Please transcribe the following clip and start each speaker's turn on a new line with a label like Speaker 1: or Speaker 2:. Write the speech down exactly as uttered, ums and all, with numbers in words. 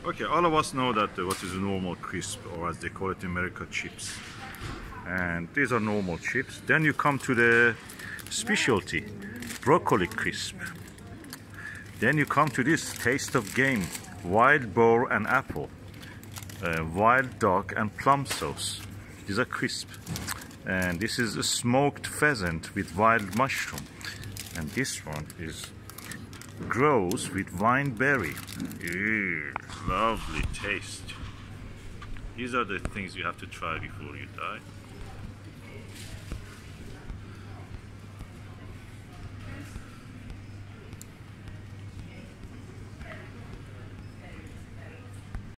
Speaker 1: Okay, all of us know that uh, what is a normal crisp, or as they call it in America, chips. And these are normal chips. Then you come to the specialty, broccoli crisp. Then you come to this taste of game, wild boar and apple, uh, wild dog and plum sauce. These are crisp. And this is a smoked pheasant with wild mushroom. And this one is grows with vine berry. Ew, lovely taste. These are the things you have to try before you die.